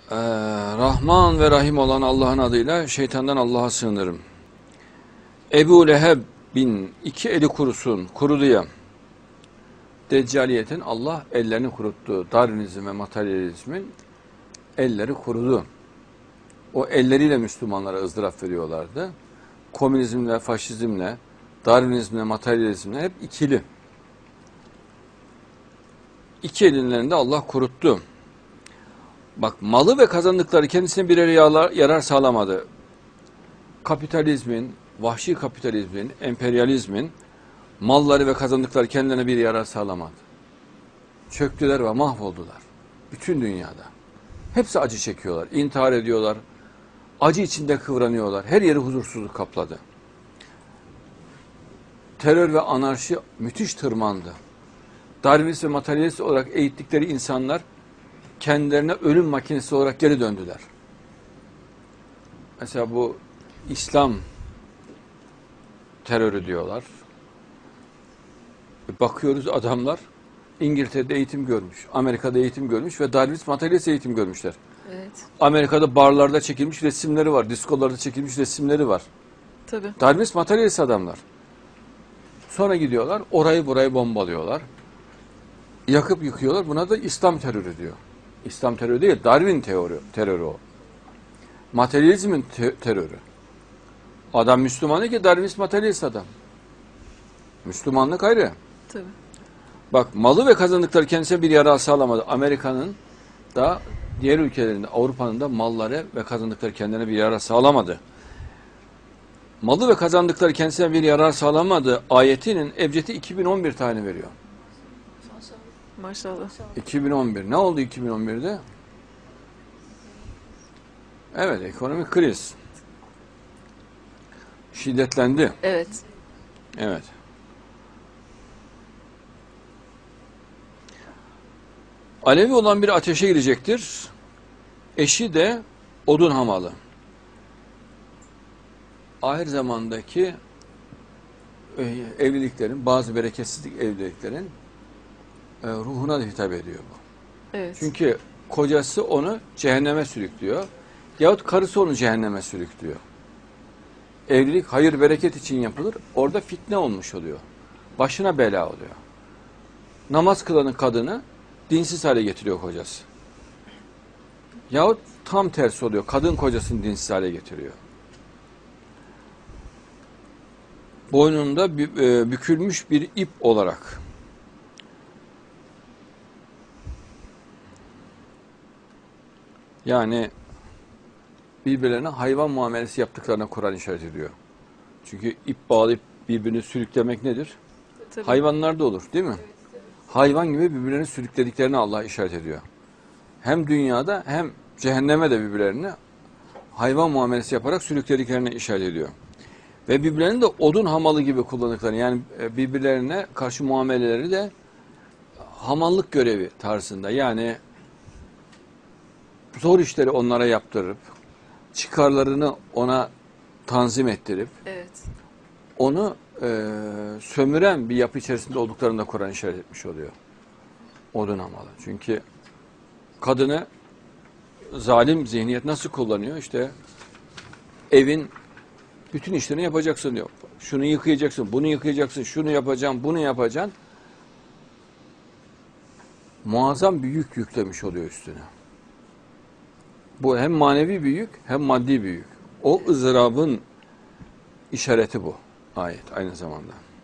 Rahman ve Rahim olan Allah'ın adıyla şeytandan Allah'a sığınırım. Ebu Leheb bin iki eli kurusun, kurudu ya. Deccaliyetin Allah ellerini kuruttu. Darwinizm ve materyalizmin elleri kurudu. O elleriyle Müslümanlara ızdırap veriyorlardı. Komünizmle, faşizmle, Darwinizmle, materyalizmle hep ikili. İki ellerinde Allah kuruttu. Bak, malı ve kazandıkları kendisine birer yarar sağlamadı. Kapitalizmin, vahşi kapitalizmin, emperyalizmin malları ve kazandıkları kendilerine bir yarar sağlamadı. Çöktüler ve mahvoldular. Bütün dünyada. Hepsi acı çekiyorlar, intihar ediyorlar, acı içinde kıvranıyorlar. Her yeri huzursuzluk kapladı. Terör ve anarşi müthiş tırmandı. Darwinist ve materyalist olarak eğittikleri insanlar kendilerine ölüm makinesi olarak geri döndüler. Mesela bu İslam terörü diyorlar. Bakıyoruz adamlar İngiltere'de eğitim görmüş, Amerika'da eğitim görmüş ve Darwinist materyalist eğitim görmüşler. Evet. Amerika'da barlarda çekilmiş resimleri var, diskolarda çekilmiş resimleri var. Tabii. Darwinist materyalist adamlar. Sonra gidiyorlar, orayı burayı bombalıyorlar. Yakıp yıkıyorlar. Buna da İslam terörü diyor. İslam terörü değil, Darwin terörü o. Materyalizmin terörü. Adam Müslüman ki Darwinist materyalist adam. Müslümanlık ayrı. Tabii. Bak, malı ve kazandıkları kendisine bir yarar sağlamadı. Amerika'nın da diğer ülkelerinde, Avrupa'nın da malları ve kazandıkları kendine bir yarar sağlamadı. Malı ve kazandıkları kendisine bir yarar sağlamadı. Ayetinin ebcedi 2011 tane veriyor. Maşallah. 2011. Ne oldu 2011'de? Evet, ekonomik kriz. Şiddetlendi. Evet. Evet. Alevi olan bir ateşe girecektir. Eşi de odun hamalı. Ahir zamandaki evliliklerin, bazı bereketsizlik evliliklerin ruhuna da hitap ediyor bu. Evet. Çünkü kocası onu cehenneme sürüklüyor. Yahut karısı onu cehenneme sürüklüyor. Evlilik hayır bereket için yapılır. Orada fitne olmuş oluyor. Başına bela oluyor. Namaz kılanın kadını dinsiz hale getiriyor kocası. Yahut tam tersi oluyor. Kadın kocasını dinsiz hale getiriyor. Boynunda bükülmüş bir ip olarak. Yani birbirlerine hayvan muamelesi yaptıklarına Kur'an işaret ediyor. Çünkü ip bağlayıp birbirini sürüklemek nedir? Tabii. Hayvanlarda olur, değil mi? Hayvan gibi birbirlerini sürüklediklerini Allah işaret ediyor. Hem dünyada hem cehenneme de birbirlerini hayvan muamelesi yaparak sürüklediklerini işaret ediyor. Ve birbirlerini de odun hamalı gibi kullandıklarını, yani birbirlerine karşı muameleleri de hamallık görevi tarzında, yani zor işleri onlara yaptırıp, çıkarlarını ona tanzim ettirip, Evet. onu sömüren bir yapı içerisinde olduklarını da Kur'an işaret etmiş oluyor. Odun hamalı. Çünkü kadını zalim zihniyet nasıl kullanıyor? İşte evin bütün işlerini yapacaksın diyor. Şunu yıkayacaksın, bunu yıkayacaksın, şunu yapacaksın, bunu yapacaksın. Muazzam bir yük yüklemiş oluyor üstüne. Bu hem manevi bir yük hem maddi bir yük. O ızdırabın işareti bu ayet aynı zamanda.